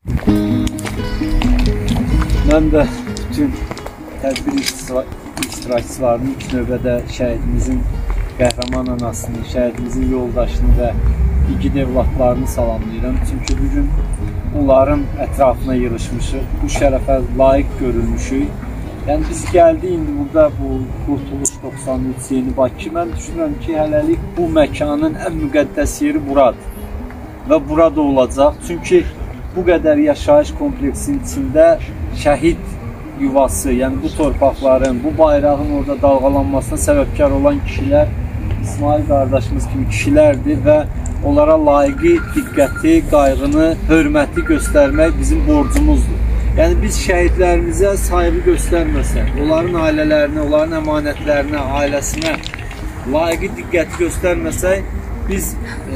Mən də bütün tədbir iştirakçılarının ilk növbədə şəhidimizin qəhrəman anasını, şəhidimizin yoldaşını və igid evlatlarını salamlayıram. Çünki bugün onların ətrafına yığışmışıq, bu şərəfə layiq görülmüşük. Yəni biz gəldik indi burada bu Qurtuluş 93 Yeni Bakı. Mən düşünürəm ki, hələlik bu məkanın ən müqəddəs yeri buradır və burada olacaq. Çünki bu qədər yaşayış kompleksinin içində şəhid yuvası, yəni bu torpaqların, bu bayrağın orada dalğalanmasına səbəbkar olan kişilər İsmail qardaşımız kimi kişilərdir və onlara layiqi diqqəti, qayğını, hörməti göstərmək bizim borcumuzdur. Yəni biz şəhidlərimizə sayğı göstərməsək, onların ailələrinə, onların əmanətlərinə, ailəsinə layiqi diqqəti göstərməsək, biz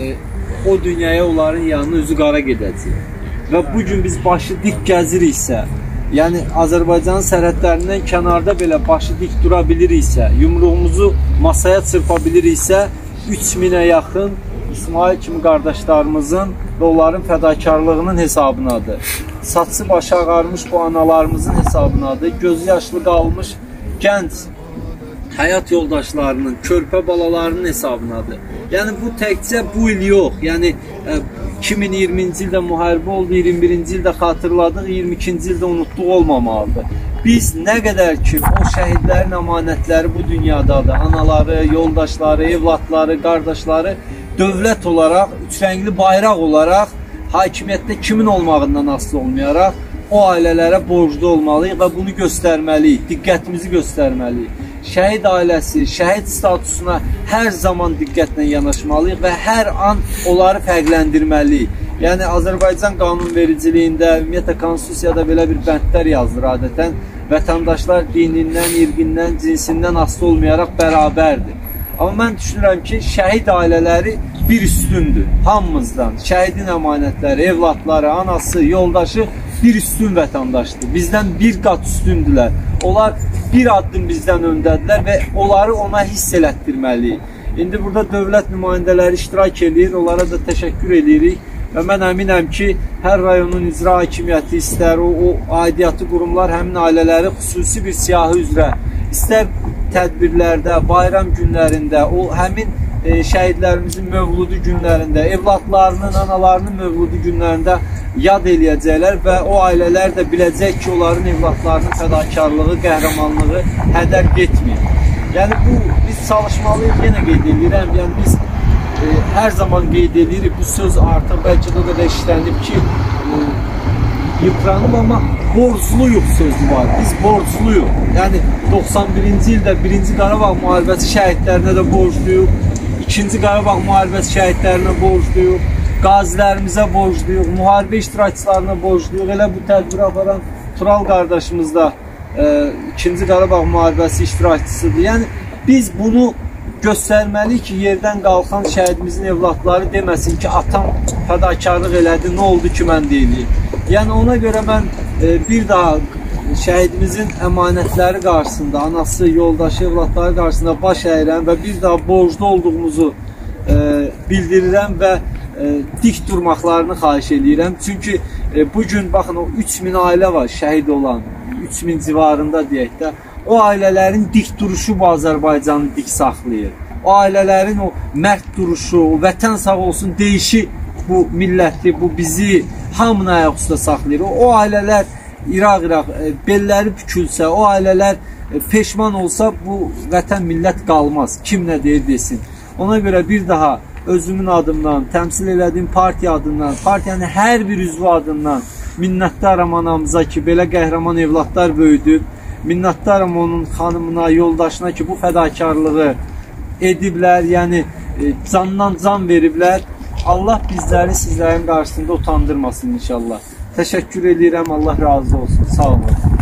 o dünyaya onların yanına üzü qara gedəcəyik. Və bugün biz başı dik gəziriksə, yəni Azərbaycanın sərhədlərindən kənarda belə başı dik dura biliriksə, yumruğumuzu masaya çırpa biliriksə, 3000-ə yaxın İsmail kimi qardaşlarımızın və onların fədakarlığının hesabınadır. Saçı başı ağarmış bu analarımızın hesabınadır. Gözü yaşlı qalmış gənc həyat yoldaşlarının, körpə balalarının hesabınadır. Yəni bu təkcə bu il yox, yəni 2020-ci ildə müharibə oldu, 21-ci ildə xatırladıq, 22-ci ildə unutduq olmamalıdır. Biz nə qədər ki, o şəhidlərin əmanətləri bu dünyadadır, anaları, yoldaşları, evlatları, qardaşları dövlət olaraq, üçrəngli bayraq olaraq, hakimiyyətdə kimin olmağından asılı olmayaraq, o ailələrə borclu olmalıyıq və bunu göstərməliyik, diqqətimizi göstərməliyik. Şəhid ailəsi, şəhid statusuna hər zaman diqqətlə yanaşmalıyıq və hər an onları fərqləndirməliyik. Yəni, Azərbaycan qanunvericiliyində, ümumiyyətlə, konstitusiyada belə bir bəndlər yazılır adətən. Vətəndaşlar dinindən, irqindən, cinsindən asılı olmayaraq bərabərdir. Amma mən düşünürəm ki, şəhid ailələri bir üstündür, hamımızdan. Şəhidin əmanətləri, evlatları, anası, yoldaşı bir üstün vətəndaşdır. Bizdən bir qat üstündülər. Onlar bir addım bizdən öndədirlər və onları ona hiss elətdirməliyik. İndi burada dövlət nümayəndələri iştirak edir, onlara da təşəkkür edirik. Və mən əminəm ki, hər rayonun icra hakimiyyəti istər, o aidiyyatı qurumlar həmin ailələri xüsusi bir siyahı üzrə, istər tədbirlərdə, bayram günlərində, o həmin şəhidlərimizin mövludu günlərində, evlatlarının, analarının mövludu günlərində yad eləyəcəklər və o ailələr də biləcək ki, onların evlatlarının fədakarlığı, qəhrəmanlığı hədər getmir. Yəni bu, biz çalışmalıyıq, yenə qeyd edirəm, yəni biz hər zaman qeyd edirik, bu söz artıq bəlkə də o qədər işlənib ki, yıpranıb, amma borcluyuq sözü var, biz borcluyuq. Yəni 91-ci ildə 1-ci Qarabağ müharibəsi şəhidlərinə də borcluyuq, 2-ci Qarabağ müharibəsi şəhidlərinə borcluyuq, qazilərimizə borcluyuq, müharibə iştirakçılarına borcluyuq. Elə bu tədbiri aparan Tural qardaşımız da 2-ci Qarabağ müharibəsi iştirakçısıdır. Yəni biz bunu göstərməliyik ki, yerdən qalxan şəhidimizin evlatları deməsin ki, atam fədakarlıq elədi, nə oldu ki, mən deyiliyim. Yəni ona görə mən bir daha şəhidimizin əmanətləri qarşısında, anası, yoldaşı, evlatları qarşısında baş əyirəm və bir daha borclu olduğumuzu bildirirəm və dik durmaqlarını xahiş edirəm. Çünki bugün baxın o 3000 ailə var şəhid olan, 3000 civarında deyək də, o ailələrin dik duruşu bu Azərbaycanı dik saxlayır. O ailələrin o mərd duruşu, o vətən sağ olsun deyişi bu milləti, bu bizi hamını ayaq üstə saxlayır. O ailələr İraq-İraq belləri bükülsə, o ailələr peşman olsa bu vətən millət qalmaz. Kim nə deyir desin. Ona görə bir daha özümün adımdan, təmsil elədiyim partiya adından, partiyanın hər bir üzvü adından minnətdaram anamıza ki, belə qəhrəman evlatlar böyüdüb. Minnətdaram onun xanımına, yoldaşına ki, bu fədakarlığı ediblər, yəni candan can veriblər. Allah bizləri sizlərin qarşısında utandırmasın inşallah. Təşəkkür edirəm, Allah razı olsun, sağ olun.